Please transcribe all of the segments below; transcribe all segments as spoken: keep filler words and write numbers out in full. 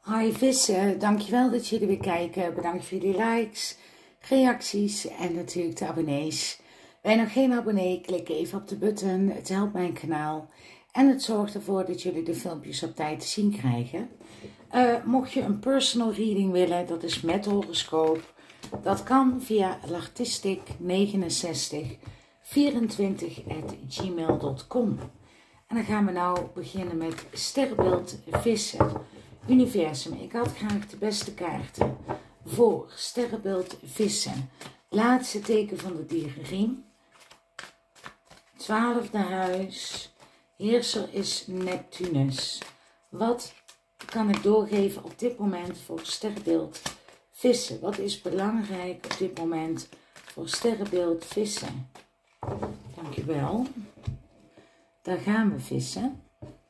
Hi vissen, dankjewel dat jullie weer kijken. Bedankt voor jullie likes, reacties en natuurlijk de abonnees. Ben je nog geen abonnee, klik even op de button. Het helpt mijn kanaal en het zorgt ervoor dat jullie de filmpjes op tijd te zien krijgen. Uh, mocht je een personal reading willen, dat is met horoscoop. Dat kan via lartistic negenenzestig vierentwintig at gmail dot com. En dan gaan we nou beginnen met sterrenbeeld vissen. Universum, ik had graag de beste kaarten voor sterrenbeeld vissen. Laatste teken van de dierenriem. Twaalfde huis. Heerser is Neptunus. Wat kan ik doorgeven op dit moment voor sterrenbeeld vissen? Wat is belangrijk op dit moment voor sterrenbeeld vissen? Dankjewel. Daar gaan we vissen.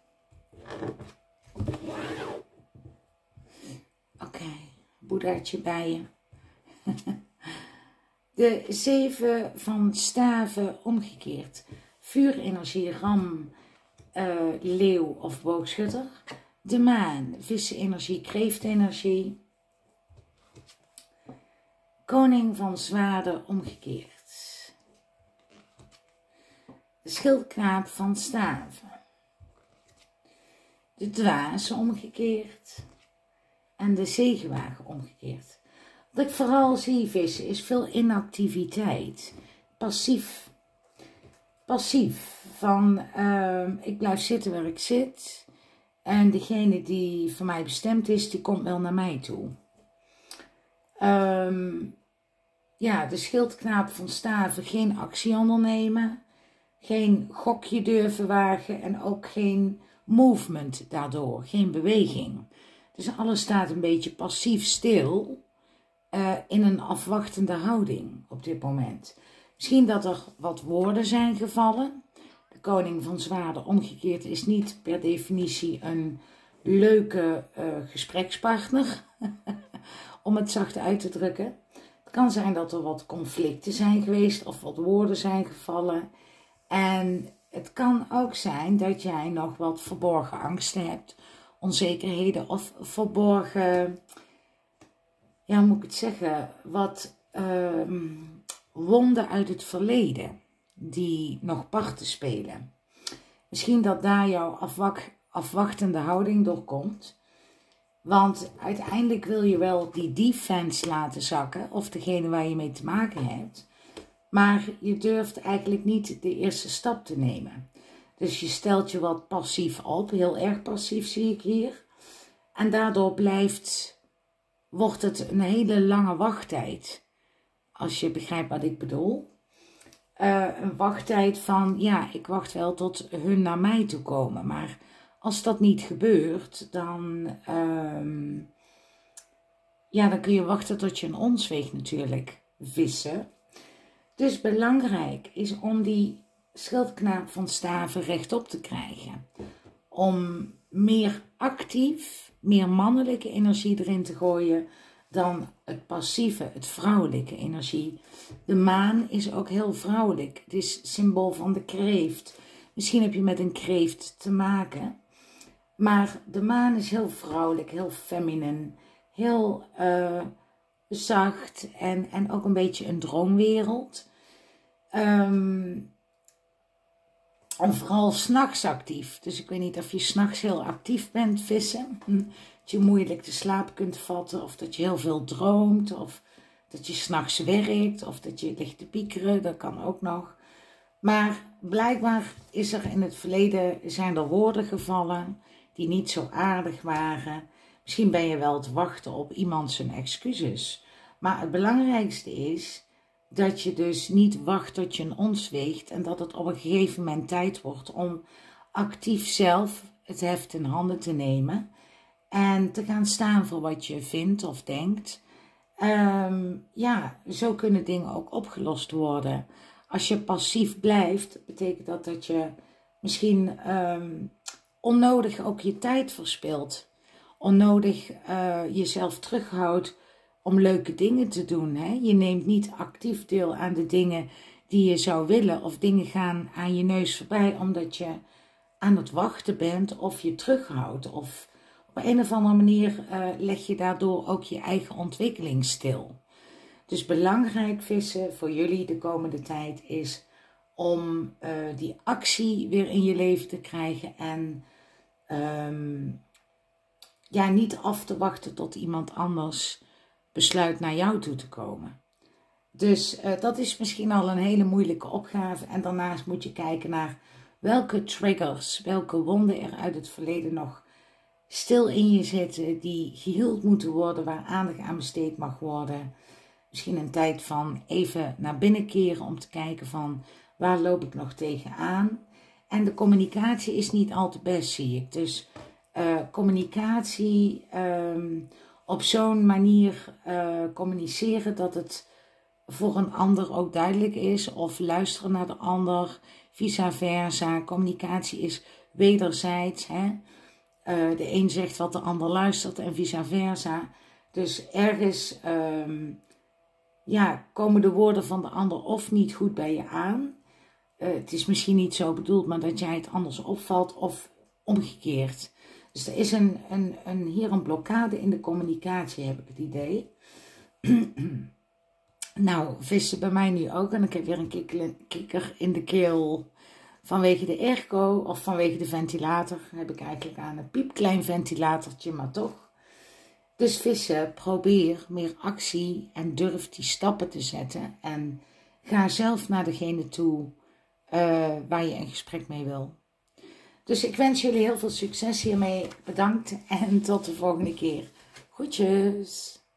Oké, okay, boeddhaatje bij je. De zeven van staven omgekeerd. Vuurenergie, ram, uh, leeuw of boogschutter. De maan, vissenenergie, kreeftenergie. Koning van zwaarden omgekeerd. De schildknaap van staven. De dwaas omgekeerd. En de zegenwagen omgekeerd. Wat ik vooral zie vissen is veel inactiviteit. Passief. Passief. Van uh, ik blijf zitten waar ik zit. En degene die voor mij bestemd is, die komt wel naar mij toe. Um, ja, de schildknaap van staven, geen actie ondernemen. Geen gokje durven wagen en ook geen movement daardoor. Geen beweging. Dus alles staat een beetje passief stil uh, in een afwachtende houding op dit moment. Misschien dat er wat woorden zijn gevallen. De koning van zwaarden omgekeerd is niet per definitie een leuke uh, gesprekspartner. Om het zacht uit te drukken. Het kan zijn dat er wat conflicten zijn geweest of wat woorden zijn gevallen. En het kan ook zijn dat jij nog wat verborgen angsten hebt. Onzekerheden of verborgen, ja, hoe moet ik het zeggen, wat uh, wonden uit het verleden die nog parten spelen. Misschien dat daar jouw afwacht, afwachtende houding doorkomt. Want uiteindelijk wil je wel die defense laten zakken of degene waar je mee te maken hebt. Maar je durft eigenlijk niet de eerste stap te nemen. Dus je stelt je wat passief op, heel erg passief zie ik hier. En daardoor blijft, wordt het een hele lange wachttijd. Als je begrijpt wat ik bedoel. Uh, een wachttijd van, ja, ik wacht wel tot hun naar mij toe komen. Maar als dat niet gebeurt, dan, uh, ja, dan kun je wachten tot je een ons weegt natuurlijk, vissen. Dus belangrijk is om die schildknaap van staven rechtop te krijgen. Om meer actief, meer mannelijke energie erin te gooien dan het passieve, het vrouwelijke energie. De maan is ook heel vrouwelijk. Het is symbool van de kreeft. Misschien heb je met een kreeft te maken. Maar de maan is heel vrouwelijk, heel feminine, heel uh, zacht en, en ook een beetje een droomwereld. Um, En vooral 's nachts actief. Dus ik weet niet of je 's nachts heel actief bent, vissen. Dat je moeilijk de slaap kunt vatten. Of dat je heel veel droomt. Of dat je 's nachts werkt. Of dat je ligt te piekeren. Dat kan ook nog. Maar blijkbaar is er in het verleden, zijn er woorden gevallen die niet zo aardig waren. Misschien ben je wel te wachten op iemand zijn excuses. Maar het belangrijkste is dat je dus niet wacht tot je een ons weegt en dat het op een gegeven moment tijd wordt om actief zelf het heft in handen te nemen en te gaan staan voor wat je vindt of denkt. Um, ja, zo kunnen dingen ook opgelost worden. Als je passief blijft, betekent dat dat je misschien um, onnodig ook je tijd verspilt. Onnodig uh, jezelf terughoudt om leuke dingen te doen. Hè? Je neemt niet actief deel aan de dingen die je zou willen. Of dingen gaan aan je neus voorbij omdat je aan het wachten bent of je terughoudt. Of, Op een of andere manier uh, leg je daardoor ook je eigen ontwikkeling stil. Dus belangrijk, vissen, voor jullie de komende tijd is om uh, die actie weer in je leven te krijgen. En um, ja, niet af te wachten tot iemand anders besluit naar jou toe te komen. Dus uh, dat is misschien al een hele moeilijke opgave. En daarnaast moet je kijken naar welke triggers, welke wonden er uit het verleden nog stil in je zitten, die geheeld moeten worden, waar aandacht aan besteed mag worden. Misschien een tijd van even naar binnen keren om te kijken van waar loop ik nog tegenaan. En de communicatie is niet al te best, zie ik. Dus uh, communicatie um, op zo'n manier uh, communiceren dat het voor een ander ook duidelijk is. Of luisteren naar de ander, vice versa. Communicatie is wederzijds. Hè? Uh, de een zegt wat de ander luistert en vice versa. Dus ergens um, ja, komen de woorden van de ander of niet goed bij je aan. Uh, het is misschien niet zo bedoeld, maar dat jij het anders opvalt of omgekeerd. Dus er is een, een, een, hier een blokkade in de communicatie, heb ik het idee. Nou, vissen bij mij nu ook. En ik heb weer een kikker, kikker in de keel vanwege de airco of vanwege de ventilator. Heb ik eigenlijk aan een piepklein ventilatortje, maar toch. Dus vissen, probeer meer actie en durf die stappen te zetten. En ga zelf naar degene toe uh, waar je een gesprek mee wil. Dus ik wens jullie heel veel succes hiermee. Bedankt en tot de volgende keer. Groetjes!